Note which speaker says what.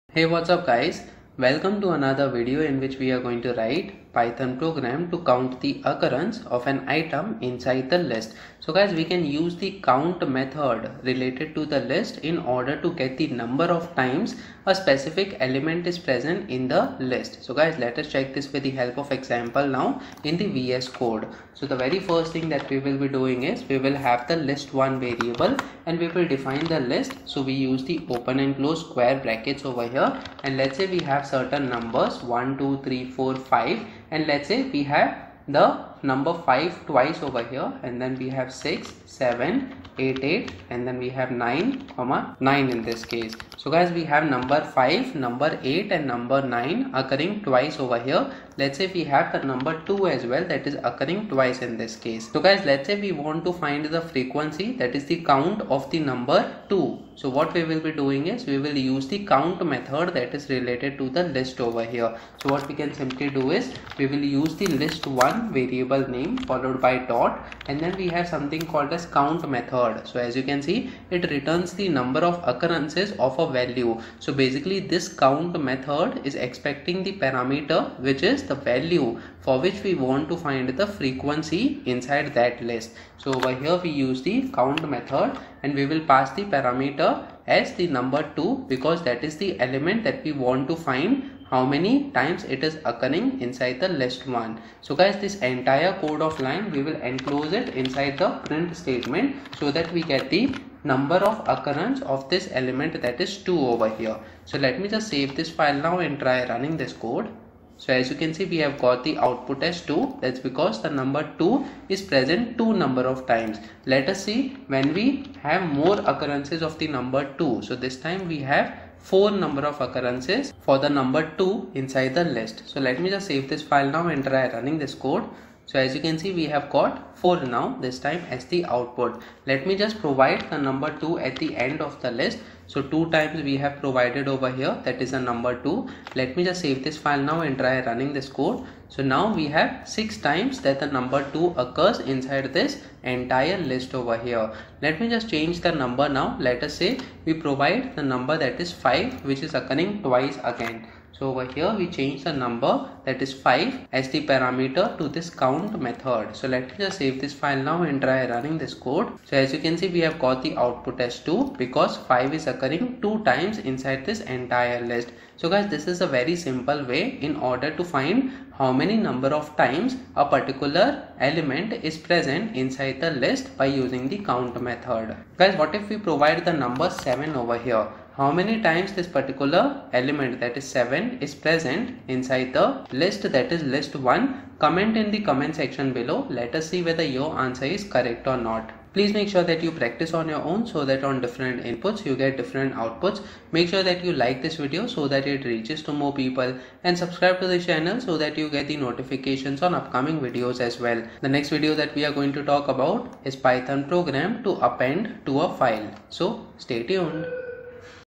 Speaker 1: Hey, what's up guys? Welcome to another video in which we are going to write Python program to count the occurrence of an item inside the list. So guys, we can use the count method related to the list in order to get the number of times a specific element is present in the list. So guys, let us check this with the help of example now in the VS Code. So the very first thing that we will be doing is we will have the list1 variable and we will define the list. So we use the open and close square brackets over here, and let's say we have certain numbers 1 2 3 4 5, and let's say we have the number 5 twice over here, and then we have 6 7 8 and then we have 9 comma 9 in this case. So guys, we have number 5, number 8 and number 9 occurring twice over here. Let's say we have the number 2 as well, that is occurring twice in this case. So guys, let's say we want to find the frequency, that is the count of the number 2. So what we will be doing is we will use the count method that is related to the list over here. So what we can simply do is we will use the list1 variable name followed by dot, and then we have something called as count method. So as you can see, it returns the number of occurrences of a value. So basically this count method is expecting the parameter which is the value for which we want to find the frequency inside that list. So over here we use the count method and we will pass the parameter as the number 2 because that is the element that we want to find how many times it is occurring inside the list1. So guys, this entire code of line we will enclose it inside the print statement so that we get the number of occurrence of this element, that is 2 over here. So let me just save this file now and try running this code. So as you can see, we have got the output as 2. That's because the number 2 is present 2 number of times. Let us see when we have more occurrences of the number 2. So this time we have 4 number of occurrences for the number 2 inside the list. So let me just save this file now and try running this code. So as you can see, we have got 4 now this time as the output. Let me just provide the number 2 at the end of the list. So 2 times we have provided over here, that is a number 2. Let me just save this file now and try running this code. So now we have 6 times that the number 2 occurs inside this entire list over here. Let me just change the number now. Let us say we provide the number that is 5 which is occurring twice again. So over here we change the number that is 5 as the parameter to this count method. So let me just save this file now and try running this code. So as you can see, we have got the output as 2 because 5 is occurring 2 times inside this entire list. So guys, this is a very simple way in order to find how many number of times a particular element is present inside the list by using the count method. Guys, what if we provide the number 7 over here? How many times this particular element, that is 7, is present inside the list, that is list1? Comment in the comment section below. Let us see whether your answer is correct or not. Please make sure that you practice on your own so that on different inputs you get different outputs. Make sure that you like this video so that it reaches to more people, and subscribe to the channel so that you get the notifications on upcoming videos as well. The next video that we are going to talk about is Python program to append to a file. So stay tuned.